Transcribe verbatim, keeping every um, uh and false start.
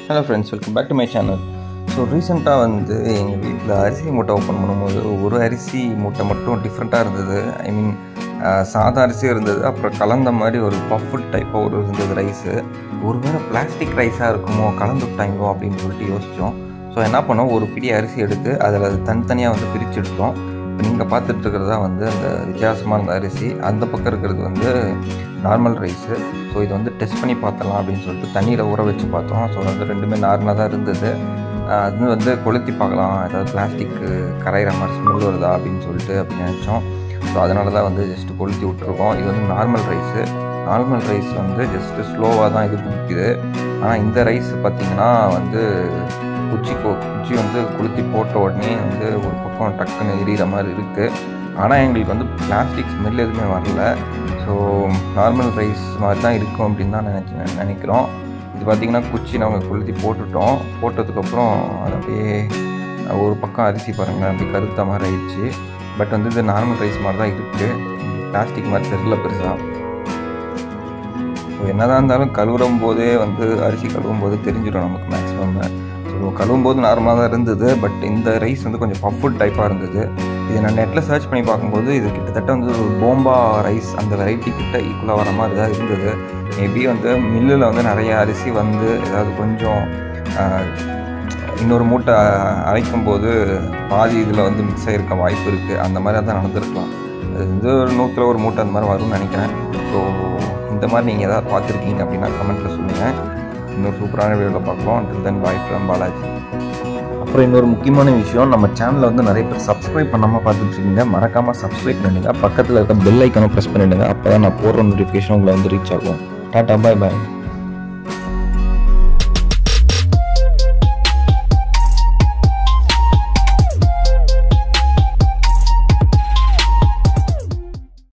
Hello friends, welcome back to my channel. So ரீசெண்டாக வந்து எங்கள் வீட்டில் அரிசி மூட்டை ஓப்பன் பண்ணும்போது ஒரு அரிசி மூட்டை மட்டும் டிஃப்ரெண்ட்டாக இருந்தது. ஐ மீன் சாதா அரிசியும் இருந்தது, அப்புறம் கலந்த மாதிரி ஒரு பஃபுட் டைப்பாக ஒரு இருந்தது ரைஸு. ஒரு வேளை பிளாஸ்டிக் ரைஸாக இருக்குமோ, கலந்து விட்டாங்களோ அப்படின்னு சொல்லிட்டு யோசித்தோம். ஸோ என்ன பண்ணோம், ஒரு பிடி அரிசி எடுத்து அதில் அது தனித்தனியாக வந்து பிரித்து எடுத்தோம். இப்போ நீங்கள் பார்த்துட்டு இருக்கிறதா வந்து அந்த வித்தியாசமாக இருந்த அரிசி, அந்த பக்கம் இருக்கிறது வந்து நார்மல் ரைஸு. ஸோ இதை வந்து டெஸ்ட் பண்ணி பார்த்தலாம் அப்படின்னு சொல்லிட்டு தண்ணியில் ஊற வச்சு பார்த்தோம். ஸோ வந்து ரெண்டுமே நார்மலாக தான் இருந்தது. அது வந்து கொளுத்தி பார்க்கலாம், ஏதாவது பிளாஸ்டிக்கு கரைகிற மாதிரி ஸ்மெல் வருதா அப்படின்னு சொல்லிட்டு அப்படின்னு நினச்சோம். ஸோ அதனால தான் வந்து ஜஸ்ட்டு கொளுத்தி விட்டுருக்கோம். இது வந்து நார்மல் ரைஸு. நார்மல் ரைஸ் வந்து ஜஸ்ட்டு ஸ்லோவாக தான் இது பிடிக்குது. ஆனால் இந்த ரைஸ் பார்த்திங்கன்னா வந்து குச்சி குச்சி வந்து கொளுத்தி போட்ட உடனே வந்து ஒரு பக்கம் டக்குன்னு எரியிற மாதிரி இருக்குது. ஆனால் எங்களுக்கு வந்து பிளாஸ்டிக் ஸ்மெல் எதுவுமே வரல. ஸோ நார்மல் ரைஸ் மாதிரி தான் இருக்கும் அப்படின்னு தான் நினச்சி நினைக்கிறோம். இது பார்த்திங்கன்னா குச்சி நாங்கள் கொளுத்தி போட்டுட்டோம். போட்டதுக்கப்புறம் அது அப்படியே ஒரு பக்கம் அரிசி பாருங்கள் அப்படி கருத்த மாதிரி ஆயிடுச்சு. பட் வந்து இது நார்மல் ரைஸ் மாதிரி தான் இருக்குது, பிளாஸ்டிக் மாதிரி தெரியல பெருசாக. ஸோ என்னதான் இருந்தாலும் கழுவும் போதே வந்து அரிசி கழுவும் போது தெரிஞ்சிடும் நமக்கு மேக்ஸிமம். ஸோ கழுவும் போது நார்மலாக தான் இருந்தது. பட் இந்த ரைஸ் வந்து கொஞ்சம் பஃபுட் டைப்பாக இருந்தது. இதை நான் நெட்டில் சர்ச் பண்ணி பார்க்கும்போது இது கிட்டத்தட்ட வந்து ஒரு போம்பா ரைஸ் அந்த வெரைட்டி கிட்ட ஈக்குவலாக வர மாதிரி தான் இருந்தது. மேபி வந்து மில்லில் வந்து நிறைய அரிசி வந்து ஏதாவது கொஞ்சம் இன்னொரு மூட்டை அரைக்கும் போது பாதி இதில் வந்து மிக்ஸ் ஆகிருக்க வாய்ப்பு இருக்குது. அந்த மாதிரி தான் நடந்திருக்கலாம். அது வந்து ஒரு நூற்றில் ஒரு மூட்டை அந்த மாதிரி வரும்னு நினைக்கிறேன். ஸோ இந்த மாதிரி நீங்கள் எதாவது பார்த்துருக்கீங்க அப்படின்னா கமெண்ட்டில் சொல்லுங்கள். இன்னொரு சூப்பரான வீடியோவில் பார்க்கலாம். until then bye from Balaji. அப்புறம் இன்னொரு முக்கியமான விஷயம், நம்ம சேனலில் வந்து நிறைய பேர் சப்ஸ்கிரைப் பண்ணாமல் பார்த்துட்ருக்கீங்க. மறக்காமல் சப்ஸ்கிரைப் பண்ணிடுங்க. பக்கத்தில் இருக்க பெல் ஐக்கானை ப்ரெஸ் பண்ணிவிடுங்க. அப்போ தான் நான் போடுற நோட்டிஃபிகேஷன் உங்களை வந்து ரீச் ஆகும். டாட்டா, பாய் பாய்.